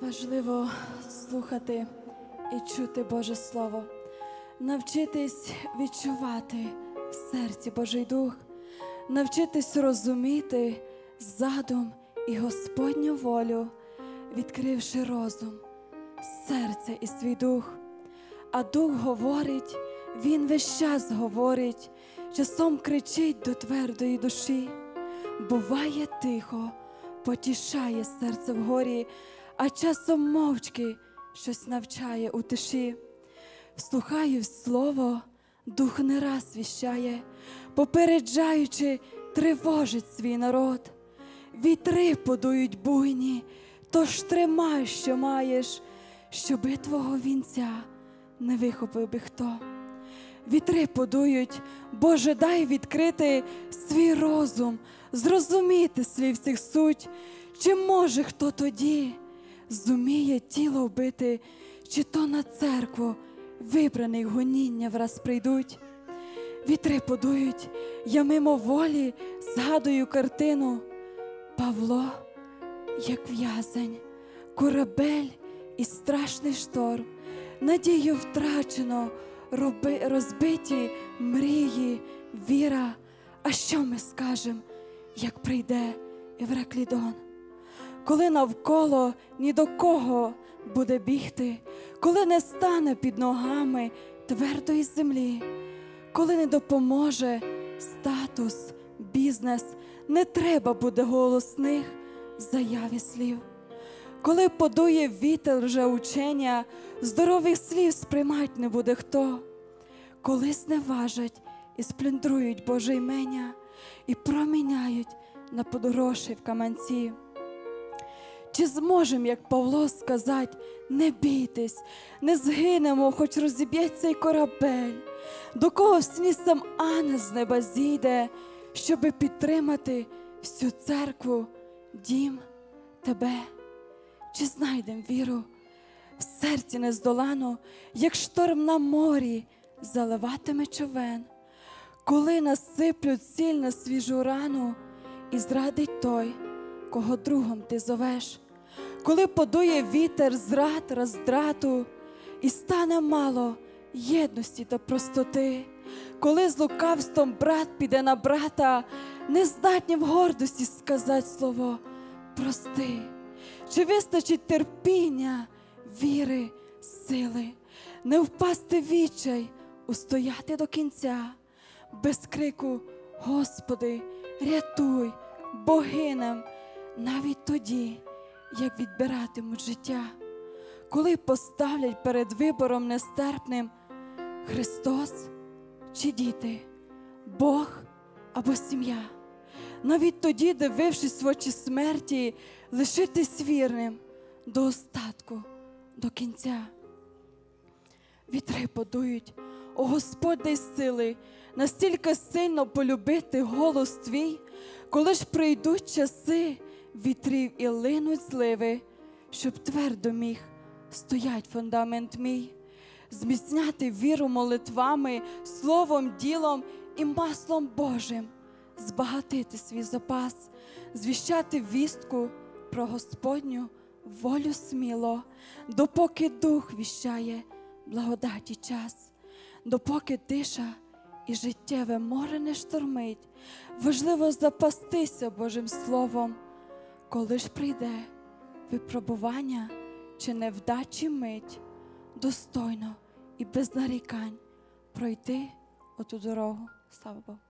Важливо слухати і чути Боже Слово, навчитись відчувати в серці Божий Дух, навчитись розуміти задум і Господню волю, відкривши розум, серце і свій дух. А Дух говорить, Він весь час говорить, часом кричить до твердої душі. Буває тихо, потішає серце вгорі, а часом мовчки щось навчає у тиші. Вслухаю в слово, Дух не раз віщає, попереджаючи, тривожить свій народ. Вітри подують буйні, тож тримай, що маєш, щоби твого вінця не вихопив би хто. Вітри подують, Боже, дай відкрити свій розум, зрозуміти слів цих суть. Чи може хто тоді зуміє тіло вбити, чи то на церкву вибраних гоніння враз прийдуть? Вітри подують, я мимоволі згадую картину. Павло, як в'язень, корабель і страшний шторм, надію втрачено, розбиті мрії, віра. А що ми скажем, як прийде Євраклідон? Коли навколо ні до кого буде бігти, коли не стане під ногами твердої землі, коли не допоможе статус, бізнес, не треба буде голосних заяв і слів. Коли подує вітер лжеучення, здорових слів сприймать не буде хто. Коли зневажать і сплюндрують Боже імення і проміняють на подорожчі в каманці. Чи зможем, як Павло, сказать: не бійтесь, не згинемо, хоч розіб'ється й корабель? До кого в сні сам ангел з неба зійде, щоби підтримати всю церкву, дім, тебе? Чи знайдем віру в серці нездолану, як шторм на морі заливатиме човен? Коли насиплють сіль на свіжу рану і зрадить той, кого другом ти зовеш? Коли подує вітер зрад, роздрату і стане мало єдності та простоти? Коли з лукавством брат піде на брата, не здатні в гордості сказати слово «прости»? Чи вистачить терпіння, віри, сили, не впасти в відчай, устояти до кінця, без крику «Господи, рятуй, богиням», навіть тоді, як відбиратимуть життя? Коли поставлять перед вибором нестерпним Христос чи діти, Бог або сім'я, навіть тоді, дивившись в очі смерті, лишитись вірним до остатку, до кінця. Вітри подують, о Господь, дай сили настільки сильно полюбити голос Твій, коли ж прийдуть часи вітрів і линуть зливи, щоб твердо міг стоять фундамент мій, зміцняти віру молитвами, словом, ділом і маслом Божим, збагатити свій запас, звіщати вістку про Господню волю сміло, допоки Дух віщає благодаті час, допоки тиша і життєве море не штормить. Важливо запастися Божим Словом, коли ж прийде випробування чи невдачі мить, достойно і без нарікань пройти оту дорогу. Слава Богу.